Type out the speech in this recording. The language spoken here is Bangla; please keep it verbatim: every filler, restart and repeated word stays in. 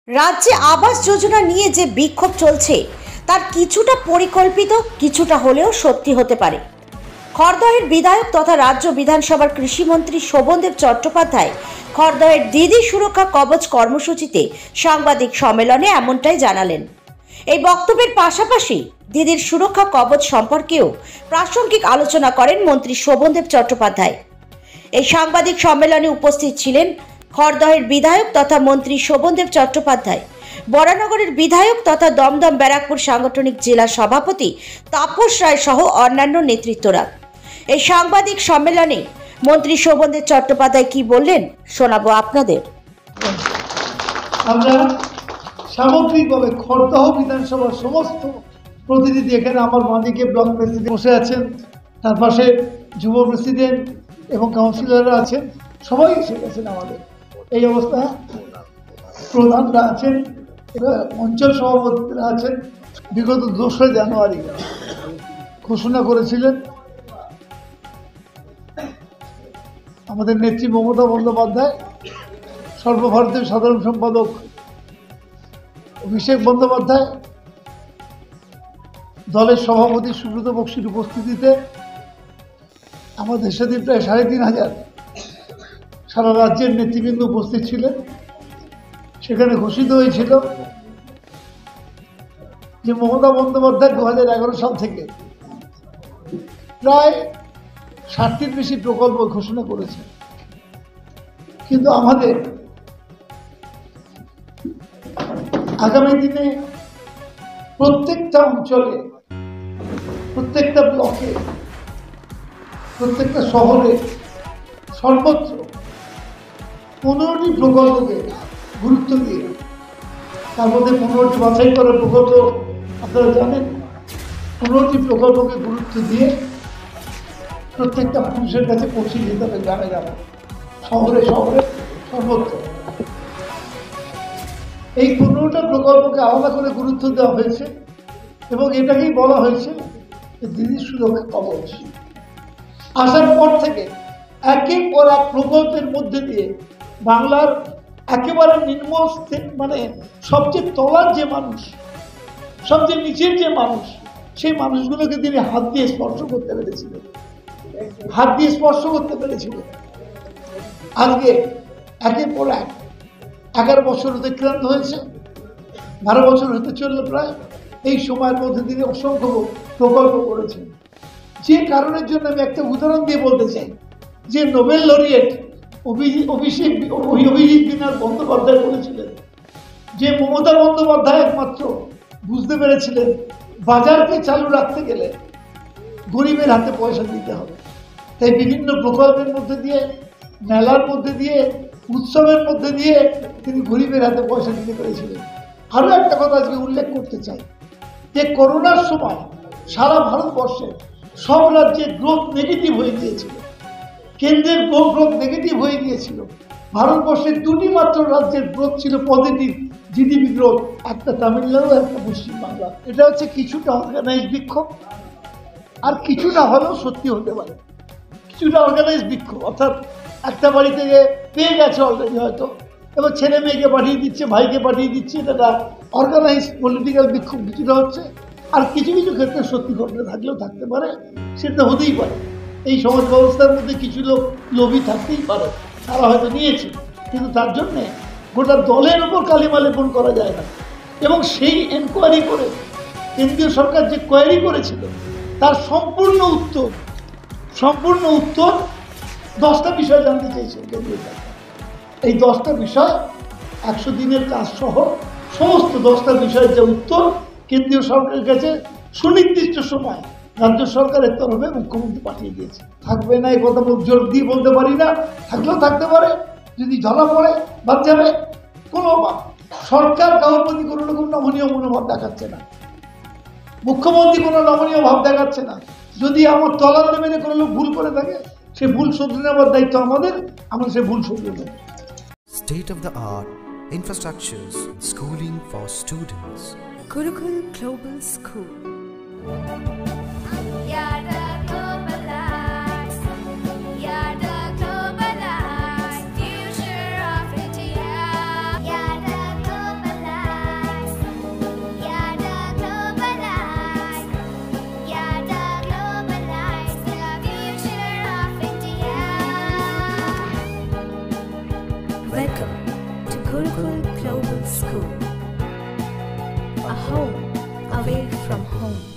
রাজ্যে আবাস যোজনা নিয়ে যে বিক্ষোভ চলছে তার কিছুটা পরিকল্পিত, কিছুটা হলেও সত্যি হতে পারে। খড়দহের বিধায়ক তথা রাজ্য বিধানসভার কৃষিমন্ত্রী শোভনদেব চট্টোপাধ্যায় খড়দহের দিদি সুরক্ষা কবচ কর্মসূচিতে সাংবাদিক সম্মেলনে এমনটাই জানালেন। এই বক্তব্যের পাশাপাশি দিদির সুরক্ষা কবচ সম্পর্কেও প্রাসঙ্গিক আলোচনা করেন মন্ত্রী শোভনদেব চট্টোপাধ্যায়। এই সাংবাদিক সম্মেলনে উপস্থিত ছিলেন খড়দহের বিধায়ক তথা মন্ত্রী শোভনদেব চট্টোপাধ্যায়, বরানগরের বিধায়ক তথা দমদম ব্যারাকপুর সাংগঠনিক জেলা সভাপতি তাপস রায় সহ অন্যান্য নেতৃত্বরা। এই সাংবাদিক সম্মেলনে মন্ত্রী শোভনদেব চট্টোপাধ্যায় কি বললেন শোনাবো আপনাদের। আমরা সামগ্রিকভাবে খড়দহ বিধানসভার সমস্ত প্রতিনিধি, এখানে আমার বাঁদিকে ব্লক প্রেসিডেন্ট বসে আছেন, তার পাশে যুব প্রেসিডেন্ট এবং কাউন্সিলররা আছেন, সবাই এসে গেছেন। আমাদের এই অবস্থা প্রধানরা আছেন, অঞ্চল সভাপতিরা আছেন। বিগত দোসরা জানুয়ারি ঘোষণা করেছিলেন আমাদের নেত্রী মমতা বন্দ্যোপাধ্যায়, সর্বভারতীয় সাধারণ সম্পাদক অভিষেক বন্দ্যোপাধ্যায়, দলের সভাপতি সুব্রত বক্সির উপস্থিতিতে আমাদের সেদিন প্রায় সাড়ে তিন হাজার সারা রাজ্যের নেতৃবৃন্দ উপস্থিত ছিলেন। সেখানে ঘোষিত হয়েছিল যে মমতা বন্দ্যোপাধ্যায় দু হাজার এগারো সাল থেকে প্রায় ষাটটির বেশি প্রকল্প ঘোষণা করেছে, কিন্তু আমাদের আগামী দিনে প্রত্যেকটা অঞ্চলে, প্রত্যেকটা ব্লকে, প্রত্যেকটা শহরে সর্বত্র পনেরোটি প্রকল্পকে গুরুত্ব দিয়ে, তার মধ্যে পনেরোটি বাছাই করার প্রকল্প আপনারা জানেন, পনেরোটি প্রকল্পকে গুরুত্ব দিয়ে প্রত্যেকটা মানুষের কাছে পৌঁছে যেতে হবে, গ্রামে গ্রামে, শহরে শহরে, সর্বত্র। এই পনেরোটা প্রকল্পকে আলাদা করে গুরুত্ব দেওয়া হয়েছে এবং এটাকেই বলা হয়েছে দিদি সুরক্ষা কবচ। আসার পর থেকে একের পর এক প্রকল্পের মধ্যে দিয়ে বাংলার একেবারে নিম্ন মানে সবচেয়ে তলার যে মানুষ, সবচেয়ে নিচের যে মানুষ, সেই মানুষগুলোকে তিনি হাত দিয়ে স্পর্শ করতে পেরেছিলেন, হাত দিয়ে স্পর্শ করতে পেরেছিলেন। আজকে একের পর এক এগারো বছর অতিক্রান্ত হয়েছে, বারো বছর হতে চললো প্রায়। এই সময়ের মধ্যে তিনি অসংখ্য প্রকল্প করেছেন, যে কারণের জন্য আমি একটা উদাহরণ দিয়ে বলতে চাই যে নোবেল লরিয়েট অভিষেক অভিজিৎ বিনাথ বন্দ্যোপাধ্যায় বলেছিলেন যে মমতা বন্দ্যোপাধ্যায় একমাত্র বুঝতে পেরেছিলেন বাজারকে চালু রাখতে গেলে গরিবের হাতে পয়সা দিতে হবে। তাই বিভিন্ন প্রকল্পের মধ্যে দিয়ে, মেলার মধ্যে দিয়ে, উৎসবের মধ্যে দিয়ে তিনি গরিবের হাতে পয়সা দিতে পেরেছিলেন। আরও একটা কথা আজকে উল্লেখ করতে চাই যে করোনার সময় সারা ভারতবর্ষে সব রাজ্যের গ্রোথ নেগেটিভ হয়ে গিয়েছিল, কেন্দ্রের গ্রোথ নেগেটিভ হয়ে গিয়েছিল। ভারতবর্ষের দুটি মাত্র রাজ্যের গ্রোথ ছিল পজিটিভ জিডিপি গ্রোথ, একটা তামিলনাড়ু, একটা পশ্চিমবাংলা। এটা হচ্ছে কিছুটা অর্গানাইজ বিক্ষোভ, আর কিছুটা হলেও সত্যি হতে পারে। কিছুটা অর্গানাইজ বিক্ষোভ অর্থাৎ একটা বাড়ি থেকে পেয়ে গেছে অলরেডি হয়তো, এবার ছেলে মেয়েকে পাঠিয়ে দিচ্ছে, ভাইকে পাঠিয়ে দিচ্ছে, এটা অর্গানাইজ পলিটিক্যাল বিক্ষোভ কিছুটা হচ্ছে। আর কিছু কিছু ক্ষেত্রে সত্যি ঘটনা থাকলেও থাকতে পারে, সেটা হতেই পারে। এই সমাজ ব্যবস্থার মধ্যে কিছু লোক লোভী থাকতেই পারে, তারা হয়তো নিয়েছে, কিন্তু তার জন্যে গোটা দলের উপর কালিমা লেপন করা যায় না। এবং সেই এনকোয়ারি করে কেন্দ্রীয় সরকার যে কোয়ারি করেছিল তার সম্পূর্ণ উত্তর সম্পূর্ণ উত্তর দশটা বিষয় জানতে চেয়েছেন কেন্দ্রীয় সরকার। এই দশটা বিষয় একশো দিনের কাজ সহ সমস্ত দশটা বিষয়ের যে উত্তর কেন্দ্রীয় সরকারের কাছে সুনির্দিষ্ট সময় রাজ্য সরকারের তরফে মুখ্যমন্ত্রী পাঠিয়ে দিয়েছে। থাকবে না এই কথা জোর দিয়ে বলতে পারি না, থাকলেও থাকতে পারে, যদি ধরা পড়ে বাদ যাবে। কোনো সরকার কারোর প্রতি কোনো রকম নমনীয় মনোভাব দেখাচ্ছে না, মুখ্যমন্ত্রী কোনো নমনীয় ভাব দেখাচ্ছে না। যদি আমার তলার লেভেলে কোনো লোক ভুল করে থাকে, সে ভুল শুধরে নেওয়ার দায়িত্ব আমাদের, আমরা সে ভুল শুধরে নেব। State of the art infrastructures, schooling for students. Gurukul Global School. Future of India. Global School. A home away from home.